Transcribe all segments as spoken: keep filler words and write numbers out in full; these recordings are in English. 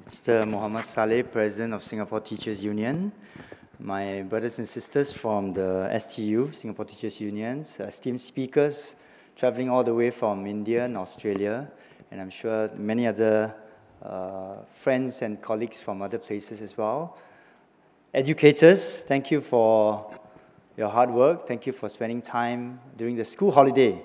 Mister Muhammad Saleh, President of Singapore Teachers Union, my brothers and sisters from the S T U, Singapore Teachers Union, esteemed speakers traveling all the way from India and Australia, and I'm sure many other uh, friends and colleagues from other places as well. Educators, thank you for your hard work. Thank you for spending time during the school holiday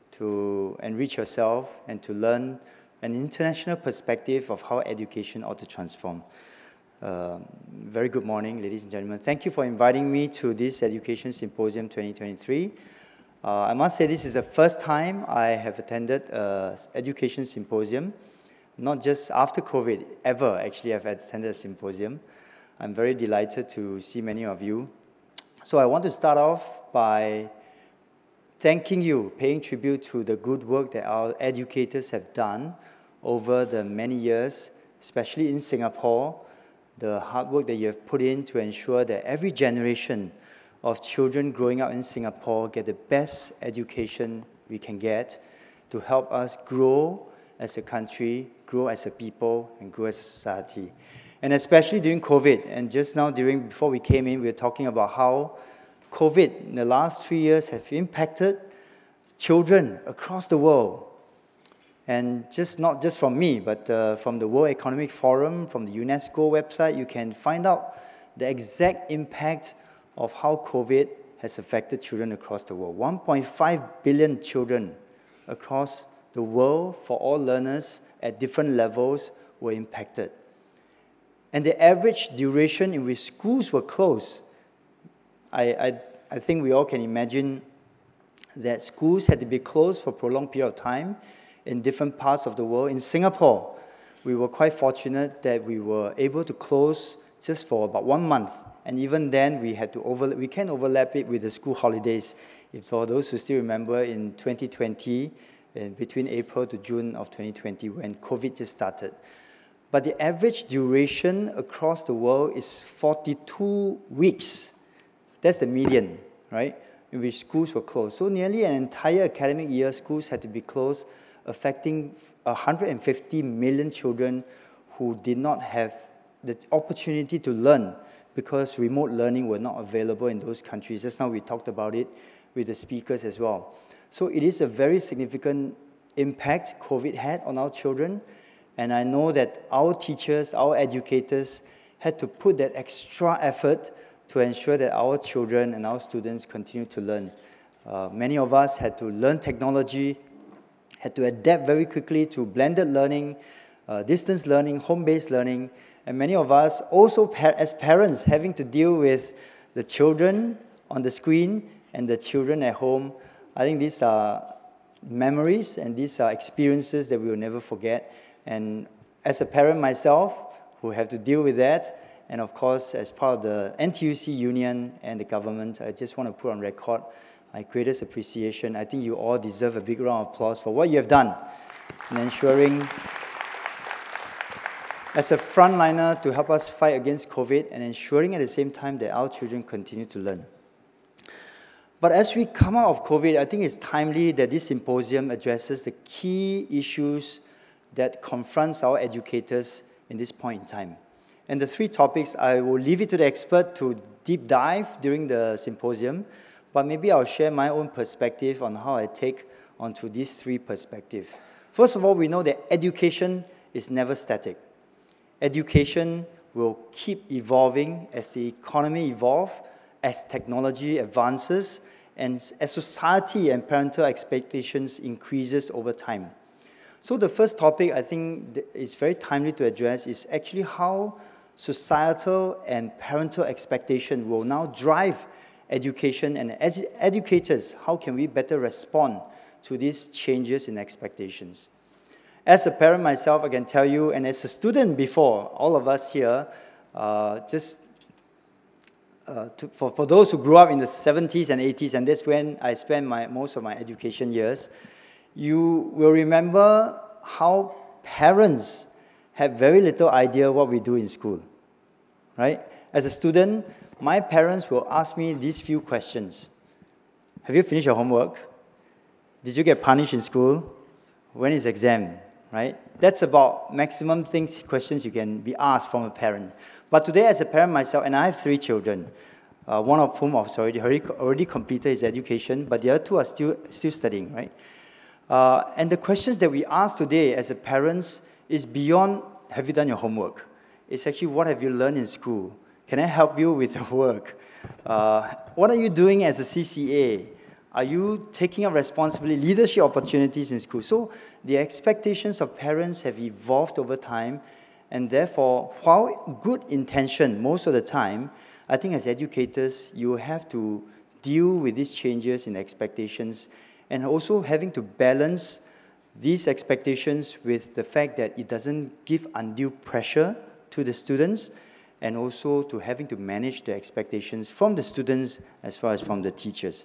to enrich yourself and to learn an international perspective of how education ought to transform. Uh, very good morning, ladies and gentlemen. Thank you for inviting me to this Education Symposium twenty twenty-three. Uh, I must say this is the first time I have attended an education symposium, not just after COVID, ever actually I've attended a symposium. I'm very delighted to see many of you. So I want to start off by thanking you, paying tribute to the good work that our educators have done over the many years, especially in Singapore, the hard work that you have put in to ensure that every generation of children growing up in Singapore get the best education we can get to help us grow as a country, grow as a people, and grow as a society. And especially during COVID, and just now during, before we came in, we were talking about how COVID in the last three years have impacted children across the world. And just not just from me, but uh, from the World Economic Forum, from the UNESCO website, you can find out the exact impact of how COVID has affected children across the world. one point five billion children across the world, for all learners at different levels, were impacted. And the average duration in which schools were closed, I, I, I think we all can imagine that schools had to be closed for a prolonged period of time in different parts of the world. In Singapore, we were quite fortunate that we were able to close just for about one month. And even then, we had to over, we can overlap it with the school holidays. If for those who still remember, in twenty twenty, in between April to June of twenty twenty, when COVID just started. But the average duration across the world is forty-two weeks. That's the median, right, in which schools were closed. So nearly an entire academic year, schools had to be closed, affecting one hundred fifty million children who did not have the opportunity to learn because remote learning were not available in those countries. Just now we talked about it with the speakers as well. So it is a very significant impact COVID had on our children. And I know that our teachers, our educators, had to put that extra effort to ensure that our children and our students continue to learn. Uh, many of us had to learn technology, had to adapt very quickly to blended learning, uh, distance learning, home-based learning, and many of us also pa as parents having to deal with the children on the screen and the children at home. I think these are memories and these are experiences that we will never forget. And as a parent myself, who have to deal with that, and of course, as part of the N T U C union and the government, I just want to put on record my greatest appreciation. I think you all deserve a big round of applause for what you have done in ensuring, as a frontliner, to help us fight against COVID and ensuring at the same time that our children continue to learn. But as we come out of COVID, I think it's timely that this symposium addresses the key issues that confronts our educators in this point in time. And the three topics, I will leave it to the expert to deep dive during the symposium, but maybe I'll share my own perspective on how I take onto these three perspectives. First of all, we know that education is never static. Education will keep evolving as the economy evolves, as technology advances, and as society and parental expectations increases over time. So the first topic I think is very timely to address is actually how societal and parental expectation will now drive education, and as educators, how can we better respond to these changes in expectations? As a parent myself, I can tell you, and as a student before, all of us here, uh, just uh, to, for, for those who grew up in the seventies and eighties, and that's when I spent my, most of my education years, you will remember how parents have very little idea what we do in school, right? As a student, my parents will ask me these few questions. Have you finished your homework? Did you get punished in school? When is exam? right? That's about maximum things, questions you can be asked from a parent. But today, as a parent myself, and I have three children, uh, one of whom has already, already completed his education, but the other two are still, still studying, right? Uh, and the questions that we ask today as a parents is beyond, have you done your homework? It's actually, what have you learned in school? Can I help you with your work? Uh, what are you doing as a C C A? Are you taking up responsibility, leadership opportunities in school? So the expectations of parents have evolved over time, and therefore, while good intention most of the time, I think as educators, you have to deal with these changes in expectations, and also having to balance these expectations with the fact that it doesn't give undue pressure to the students, and also to having to manage the expectations from the students as far as from the teachers.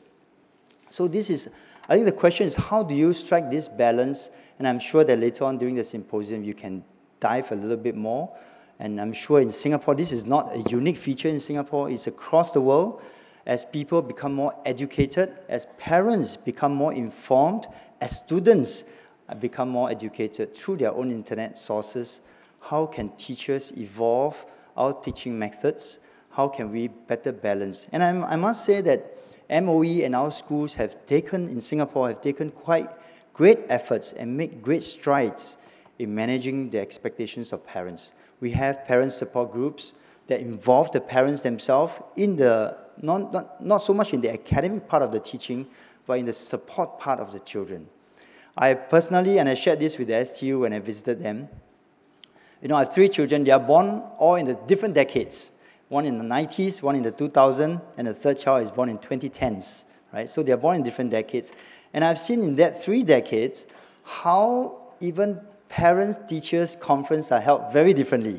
So this is, I think the question is, how do you strike this balance? And I'm sure that later on during the symposium, you can dive a little bit more. And I'm sure in Singapore, this is not a unique feature in Singapore, it's across the world. As people become more educated, as parents become more informed, as students become more educated through their own internet sources, how can teachers evolve our teaching methods? How can we better balance? And I'm, I must say that M O E and our schools have taken, in Singapore, have taken quite great efforts and make great strides in managing the expectations of parents. We have parent support groups that involve the parents themselves in the, not, not, not so much in the academic part of the teaching, but in the support part of the children. I personally, and I shared this with the S T U when I visited them, you know, I have three children. They are born all in the different decades. One in the nineties, one in the two thousands, and the third child is born in twenty tens, right? So they are born in different decades. And I've seen in that three decades how even parents-teachers conference are held very differently.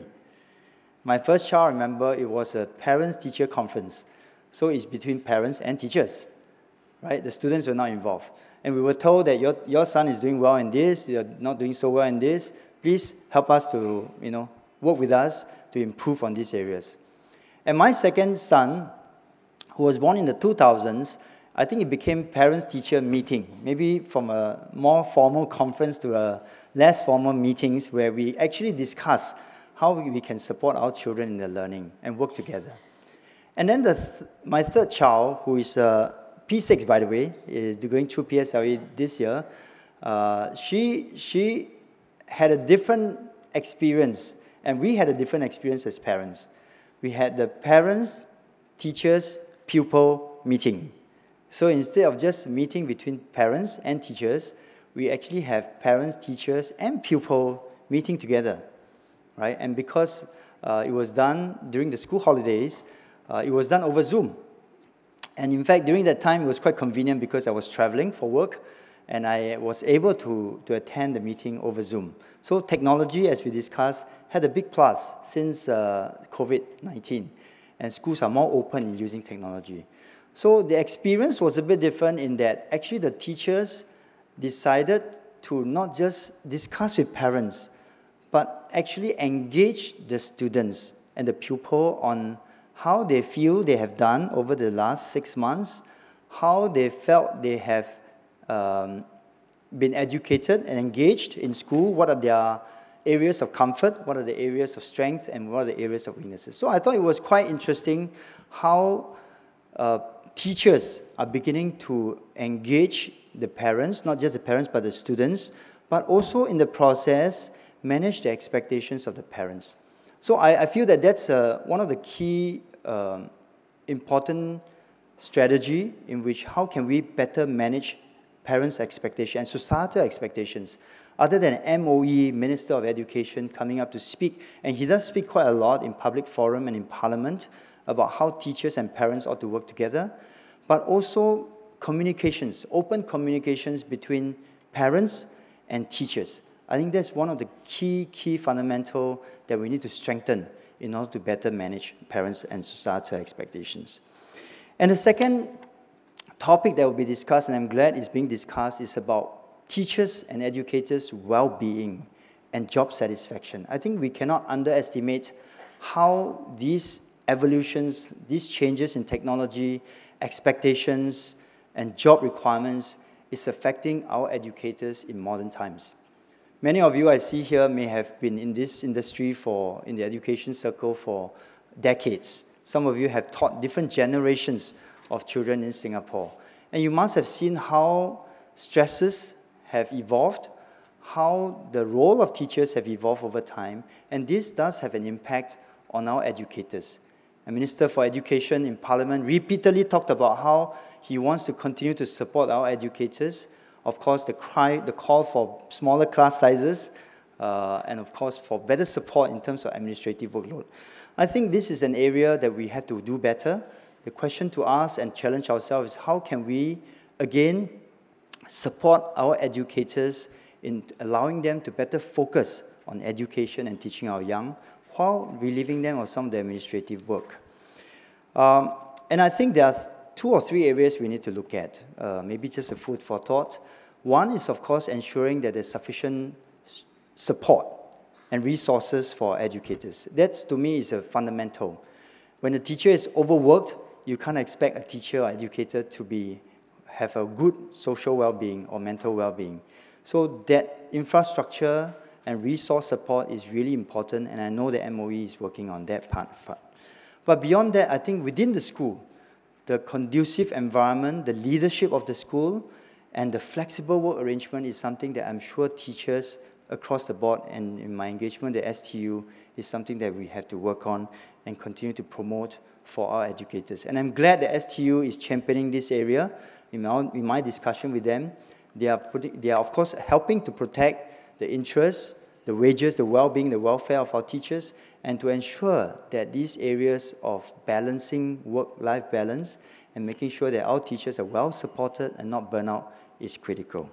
My first child, I remember, it was a parents-teacher conference. So it's between parents and teachers, right? The students were not involved. And we were told that your, your son is doing well in this, you're not doing so well in this. Please help us to, you know, work with us to improve on these areas. And my second son, who was born in the two thousands, I think it became parents-teacher meeting, maybe from a more formal conference to a less formal meetings where we actually discuss how we can support our children in their learning and work together. And then the th my third child, who is uh, P six, by the way, is going through P S L E this year, uh, she, she had a different experience, and we had a different experience as parents. We had the parents, teachers, pupil meeting. So instead of just meeting between parents and teachers, we actually have parents, teachers, and pupil meeting together, right? And because uh, it was done during the school holidays, uh, it was done over Zoom. And in fact, during that time, it was quite convenient because I was traveling for work, and I was able to, to attend the meeting over Zoom. So technology, as we discussed, had a big plus since uh, COVID nineteen, and schools are more open in using technology. So the experience was a bit different in that actually the teachers decided to not just discuss with parents, but actually engage the students and the pupil on how they feel they have done over the last six months, how they felt they have um, been educated and engaged in school, what are their areas of comfort, what are the areas of strength, and what are the areas of weaknesses. So I thought it was quite interesting how uh, teachers are beginning to engage the parents, not just the parents, but the students, but also in the process, manage the expectations of the parents. So I, I feel that that's uh, one of the key um, important strategy in which how can we better manage parents' expectations and societal expectations. Other than M O E, Minister of Education, coming up to speak, and he does speak quite a lot in public forum and in Parliament about how teachers and parents ought to work together, but also communications, open communications between parents and teachers. I think that's one of the key, key fundamental that we need to strengthen in order to better manage parents and societal expectations. And the second topic that will be discussed, and I'm glad it's being discussed, is about teachers and educators' well-being and job satisfaction. I think we cannot underestimate how these evolutions, these changes in technology, expectations, and job requirements is affecting our educators in modern times. Many of you I see here may have been in this industry for, in the education circle for decades. Some of you have taught different generations of children in Singapore. And you must have seen how stresses have evolved, how the role of teachers have evolved over time, and this does have an impact on our educators. A Minister for Education in Parliament repeatedly talked about how he wants to continue to support our educators. Of course, the, cry, the call for smaller class sizes, uh, and of course, for better support in terms of administrative workload. I think this is an area that we have to do better. The question to ask and challenge ourselves is how can we, again, support our educators in allowing them to better focus on education and teaching our young while relieving them of some of the administrative work. Um, and I think there are two or three areas we need to look at, uh, maybe just a food for thought. One is, of course, ensuring that there's sufficient support and resources for educators. That, to me, is a fundamental. When a teacher is overworked, you can't expect a teacher or educator to be, have a good social well-being or mental well-being. So that infrastructure and resource support is really important, and I know the M O E is working on that part. But beyond that, I think within the school, the conducive environment, the leadership of the school, and the flexible work arrangement is something that I'm sure teachers across the board and in my engagement at S T U is something that we have to work on and continue to promote for our educators. And I'm glad that S T U is championing this area. In my, in my discussion with them, they are, putting, they are of course helping to protect the interests, the wages, the well-being, the welfare of our teachers, and to ensure that these areas of balancing work-life balance and making sure that our teachers are well supported and not burn out is critical.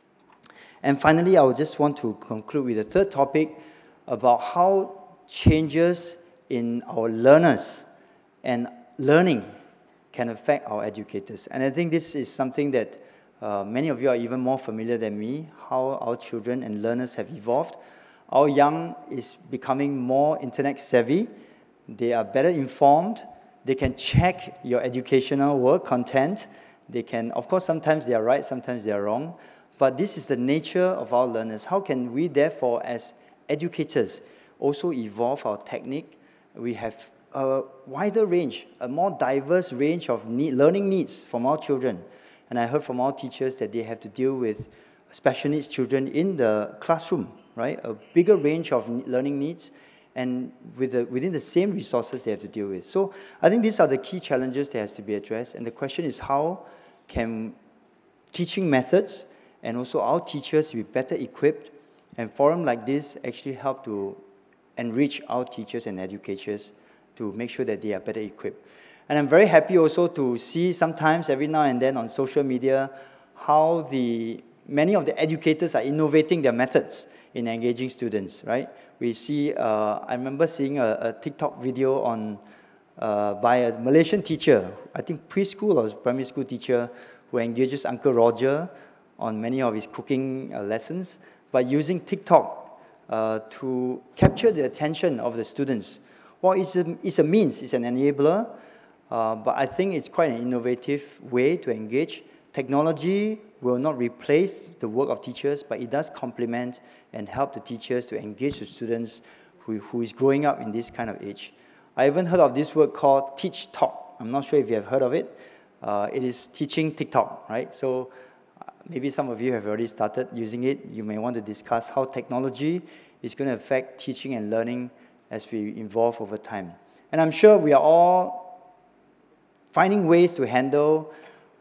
And finally, I would just want to conclude with a third topic about how changes in our learners and learning can affect our educators. And I think this is something that uh, many of you are even more familiar than me, how our children and learners have evolved. Our young is becoming more internet savvy. They are better informed. They can check your educational work content. They can, of course, sometimes they are right, sometimes they are wrong. But this is the nature of our learners. How can we, therefore, as educators, also evolve our technique? We have a wider range, a more diverse range of need, learning needs from our children. And I heard from our teachers that they have to deal with special needs children in the classroom, right? A bigger range of learning needs, and with the, within the same resources they have to deal with. So I think these are the key challenges that has to be addressed. And the question is, how can teaching methods and also our teachers be better equipped, and forums like this actually help to enrich our teachers and educators to make sure that they are better equipped. And I'm very happy also to see sometimes, every now and then on social media, how the, many of the educators are innovating their methods in engaging students, right? We see, uh, I remember seeing a, a TikTok video on, uh, by a Malaysian teacher, I think preschool or primary school teacher, who engages Uncle Roger on many of his cooking uh, lessons by using TikTok uh, to capture the attention of the students. Well, it's a, it's a means, it's an enabler, uh, but I think it's quite an innovative way to engage. Technology will not replace the work of teachers, but it does complement and help the teachers to engage the students who, who is growing up in this kind of age. I even heard of this word called Teach Talk. I'm not sure if you have heard of it. Uh, it is teaching TikTok, right? So uh, maybe some of you have already started using it. You may want to discuss how technology is going to affect teaching and learning as we evolve over time. And I'm sure we are all finding ways to handle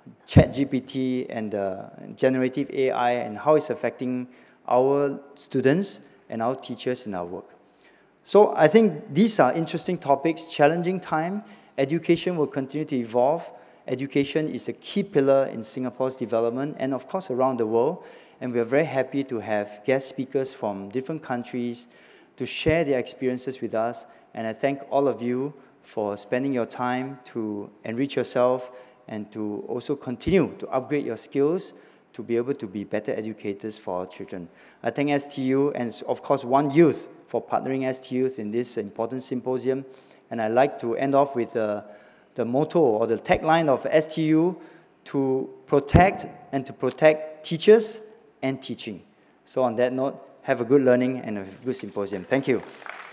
ChatGPT and uh, generative A I and how it's affecting our students and our teachers in our work. So I think these are interesting topics, challenging time. Education will continue to evolve. Education is a key pillar in Singapore's development and, of course, around the world. And we are very happy to have guest speakers from different countries to share their experiences with us. And I thank all of you for spending your time to enrich yourself and to also continue to upgrade your skills to be able to be better educators for our children. I thank S T U and, of course, One Youth for partnering S T U in this important symposium. And I'd like to end off with uh, the motto or the tagline of S T U: to protect and to protect teachers and teaching. So on that note, have a good learning and a good symposium. Thank you.